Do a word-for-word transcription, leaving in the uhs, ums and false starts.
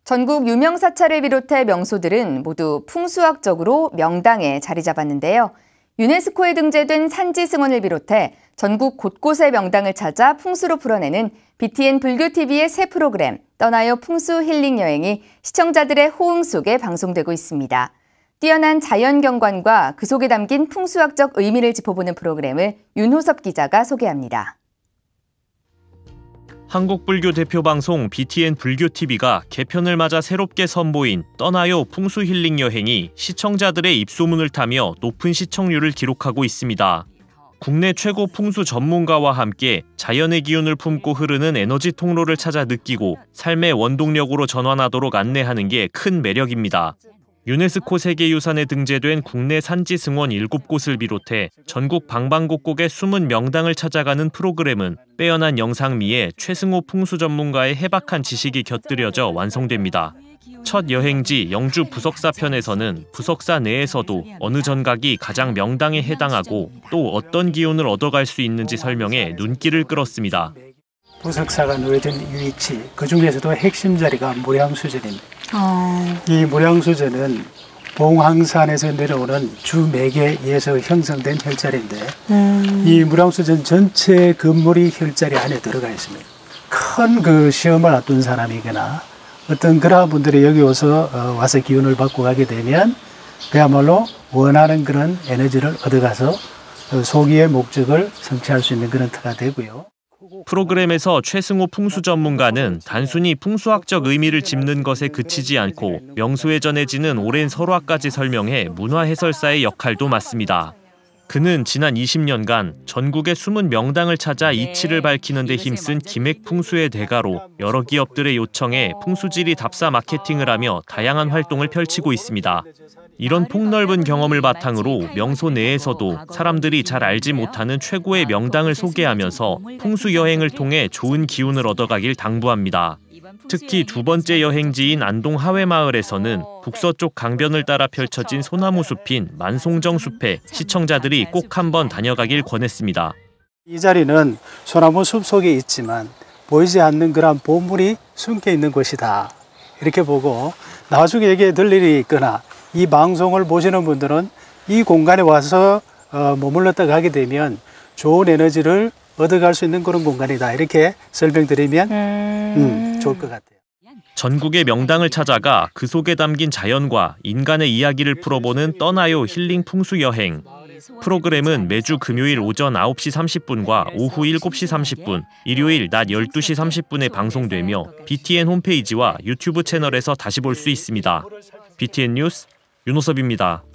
전국 유명 사찰을 비롯해 명소들은 모두 풍수학적으로 명당에 자리 잡았는데요. 유네스코에 등재된 산지승원을 비롯해 전국 곳곳의 명당을 찾아 풍수로 풀어내는 비티엔 불교티비의 새 프로그램 떠나요 풍수 힐링 여행이 시청자들의 호응 속에 방송되고 있습니다. 뛰어난 자연경관과 그 속에 담긴 풍수학적 의미를 짚어보는 프로그램을 윤호섭 기자가 소개합니다. 한국불교 대표 방송 비티엔 불교티비가 개편을 맞아 새롭게 선보인 떠나요 풍수 힐링 여행이 시청자들의 입소문을 타며 높은 시청률을 기록하고 있습니다. 국내 최고 풍수 전문가와 함께 자연의 기운을 품고 흐르는 에너지 통로를 찾아 느끼고 삶의 원동력으로 전환하도록 안내하는 게 큰 매력입니다. 유네스코 세계유산에 등재된 국내 산지승원 일곱 곳을 비롯해 전국 방방곡곡의 숨은 명당을 찾아가는 프로그램은 빼어난 영상미에 최승호 풍수 전문가의 해박한 지식이 곁들여져 완성됩니다. 첫 여행지 영주 부석사 편에서는 부석사 내에서도 어느 전각이 가장 명당에 해당하고 또 어떤 기운을 얻어갈 수 있는지 설명해 눈길을 끌었습니다. 부석사가 놓여진 위치, 그 중에서도 핵심 자리가 무량수전입니다. 어... 이 무량수전은 봉황산에서 내려오는 주매개에서 형성된 혈자리인데 음... 이 무량수전 전체 건물이 혈자리 안에 들어가 있습니다. 큰 그 시험을 앞둔 사람이거나 어떤 그러한 분들이 여기 와서 어, 와서 기운을 받고 가게 되면 그야말로 원하는 그런 에너지를 얻어가서 어, 소기의 목적을 성취할 수 있는 그런 터가 되고요. 프로그램에서 최승호 풍수 전문가는 단순히 풍수학적 의미를 짚는 것에 그치지 않고 명소에 전해지는 오랜 설화까지 설명해 문화 해설사의 역할도 맡습니다. 그는 지난 이십 년간 전국의 숨은 명당을 찾아 이치를 밝히는 데 힘쓴 기맥풍수의 대가로 여러 기업들의 요청에 풍수지리 답사 마케팅을 하며 다양한 활동을 펼치고 있습니다. 이런 폭넓은 경험을 바탕으로 명소 내에서도 사람들이 잘 알지 못하는 최고의 명당을 소개하면서 풍수 여행을 통해 좋은 기운을 얻어가길 당부합니다. 특히 두 번째 여행지인 안동 하회마을에서는 북서쪽 강변을 따라 펼쳐진 소나무 숲인 만송정 숲에 시청자들이 꼭 한번 다녀가길 권했습니다. 이 자리는 소나무 숲 속에 있지만 보이지 않는 그런 보물이 숨겨 있는 곳이다. 이렇게 보고 나중에 여기에 들 일이 있거나 이 방송을 보시는 분들은 이 공간에 와서 어, 머물렀다 가게 되면 좋은 에너지를 얻어갈 수 있는 그런 공간이다. 이렇게 설명드리면 음... 음, 좋을 것 같아요. 전국의 명당을 찾아가 그 속에 담긴 자연과 인간의 이야기를 풀어보는 떠나요 힐링 풍수 여행. 프로그램은 매주 금요일 오전 아홉 시 삼십 분과 오후 일곱 시 삼십 분, 일요일 낮 열두 시 삼십 분에 방송되며 비티엔 홈페이지와 유튜브 채널에서 다시 볼 수 있습니다. 비티엔 뉴스 윤호섭입니다.